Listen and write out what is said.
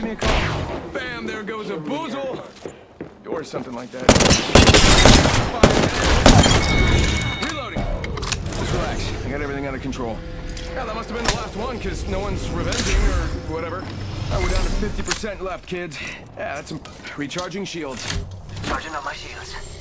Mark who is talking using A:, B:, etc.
A: me a call. Bam, there goes a boozle. Or something like that. Reloading. Just relax. I got everything under control. Yeah, that must have been the last one, because no one's revenging or whatever. We're down to 50% left, kids. Yeah, that's some recharging shields.
B: Charging up my shields.